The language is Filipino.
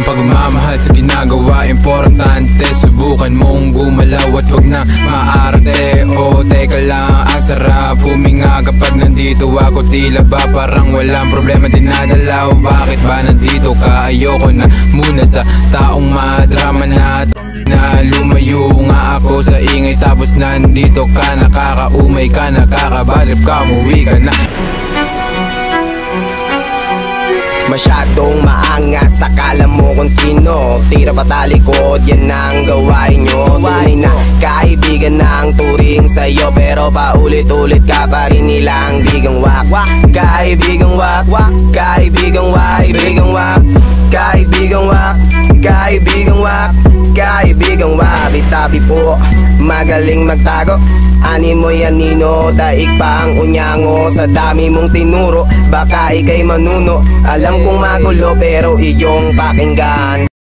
Ang pagmamahal sa ginagawa, importante. Subukan mong gumalaw at wag na maarte. O teka lang, ang sarap huminga kapag nandito ako. Tila ba parang walang problema dinadalaw. Bakit ba nandito ka? Ayoko na muna sa taong madrama na lumayo nga ako sa ingay. Tapos nandito ka, nakakaumay ka, nakakabalip ka, umuwi ka na. Masyadong maangas, akala mo kung sino. Tira patalikod, yan ang gawain nyo. Tunay na kaibigan na ang turing sa'yo, pero paulit-ulit ka pa rin nilang bigang wak. Kaibigang wak, kaibigang wak, kaibigang wak, kaibigang wak, kaibigang wak, kaibigang wak. Bitabi po, magaling magtago. Ani mo yan nino, daig pa ang unyango. Sa dami mong tinuro, baka ika'y manuno. Alam kong magulo pero iyong pakinggan.